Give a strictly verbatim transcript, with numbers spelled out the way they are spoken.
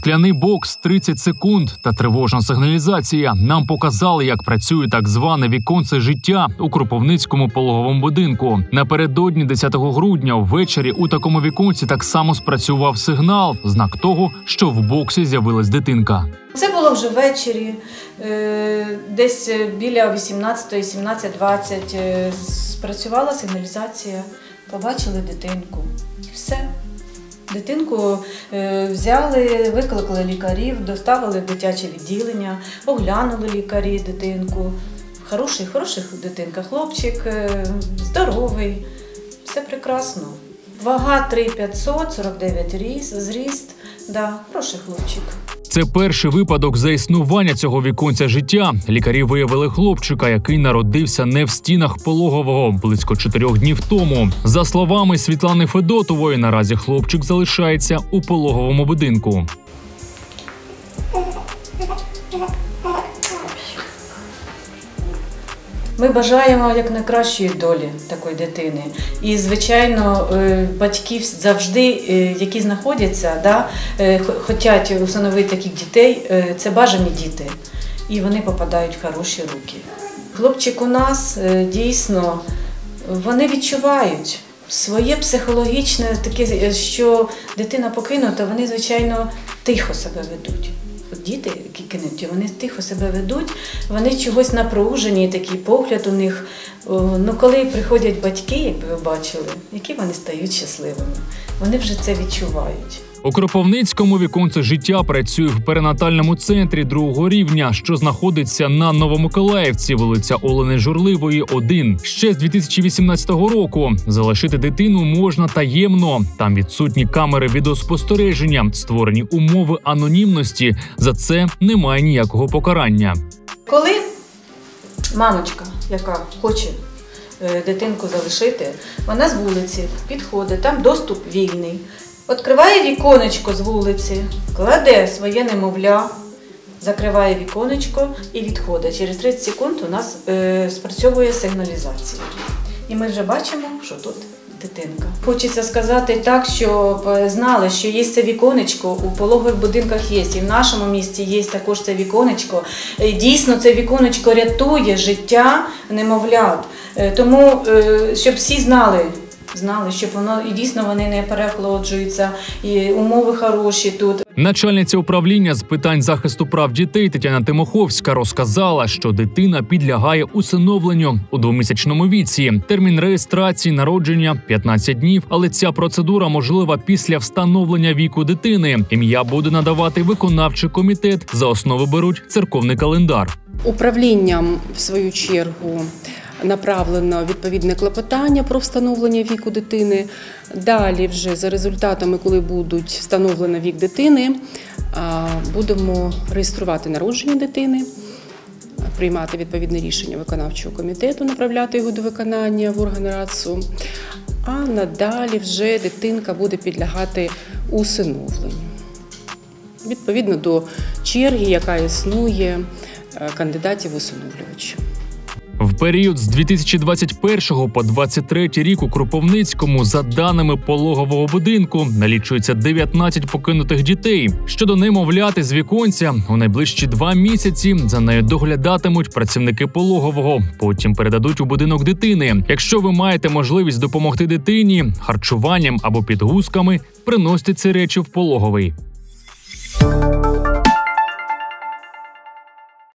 Скляний бокс, тридцять секунд та тривожна сигналізація. Нам показали, як працює так зване віконце життя у Кропивницькому пологовому будинку. Напередодні десятого грудня ввечері у такому віконці так само спрацював сигнал, знак того, що в боксі з'явилась дитинка. Це було вже ввечері, десь біля вісімнадцятої, сімнадцять двадцять спрацювала сигналізація, побачили дитинку. Все. Дитинку взяли, викликали лікарів, доставили в дитяче відділення, оглянули лікарі дитинку. Хороший, хороший дитинка, хлопчик, здоровий, все прекрасно. Вага три п'ятсот, сорок дев'ять зріст, да, хороший хлопчик. Це перший випадок за існування цього віконця життя. Лікарі виявили хлопчика, який народився не в стінах пологового близько чотирьох днів тому. За словами Світлани Федотової, наразі хлопчик залишається у пологовому будинку. Ми бажаємо якнайкращої долі такої дитини. І, звичайно, батьків завжди, які знаходяться, да, хочуть усиновити таких дітей, це бажані діти. І вони попадають в хороші руки. Хлопчик у нас дійсно, вони відчувають своє психологічне, таке, що дитина покинута, вони, звичайно, тихо себе ведуть. Діти, які кинуті, вони тихо себе ведуть, вони чогось напружені, такий погляд у них. Ну, коли приходять батьки, як ви бачили, які вони стають щасливими, вони вже це відчувають. У Кропивницькому віконце життя працює в перинатальному центрі другого рівня, що знаходиться на Новомиколаївці, вулиця Олени Журливої, один. Ще з дві тисячі вісімнадцятого року залишити дитину можна таємно. Там відсутні камери відеоспостереження, створені умови анонімності. За це немає ніякого покарання. Коли мамочка, яка хоче дитинку залишити, вона з вулиці підходить, там доступ вільний. Відкриває віконечко з вулиці, кладе своє немовля, закриває віконечко і відходить. Через тридцять секунд у нас е, спрацьовує сигналізація. І ми вже бачимо, що тут дитинка. Хочеться сказати так, щоб знали, що є це віконечко, у пологових будинках є, і в нашому місті є також це віконечко. Дійсно, це віконечко рятує життя немовлят. Тому, щоб всі знали, Знали, щоб воно і дійсно вони не переохолоджуються, і умови хороші тут. Начальниця управління з питань захисту прав дітей Тетяна Тимоховська розказала, що дитина підлягає усиновленню у двомісячному віці. Термін реєстрації народження – п'ятнадцять днів, але ця процедура можлива після встановлення віку дитини. Ім'я буде надавати виконавчий комітет, за основу беруть церковний календар. Управлінням, в свою чергу, направлено відповідне клопотання про встановлення віку дитини. Далі вже за результатами, коли будуть встановлено вік дитини, будемо реєструвати народження дитини, приймати відповідне рішення виконавчого комітету, направляти його до виконання в органи РАЦУ. А надалі вже дитинка буде підлягати усиновленню. Відповідно до черги, яка існує кандидатів усиновлювачів. В період з дві тисячі двадцять першого по двадцять третій рік у Кропивницькому, за даними пологового будинку, налічується дев'ятнадцять покинутих дітей. Щодо немовляти з віконця, у найближчі два місяці за нею доглядатимуть працівники пологового, потім передадуть у будинок дитини. Якщо ви маєте можливість допомогти дитині харчуванням або підгузками, приносьте ці речі в пологовий.